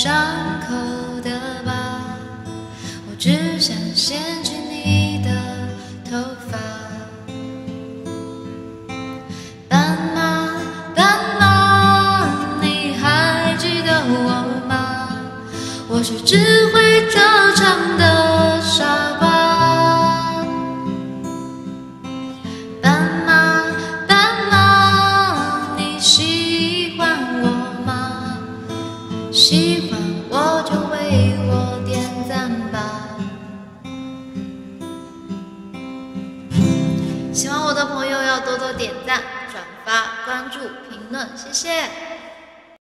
伤口的疤，我只想掀起你的头发。斑马，斑马，你还记得我吗？我是只会歌唱的傻瓜。斑马，斑马，你喜欢我吗？喜欢我就为我点赞吧。喜欢我的朋友要多多点赞、转发、关注、评论，谢谢。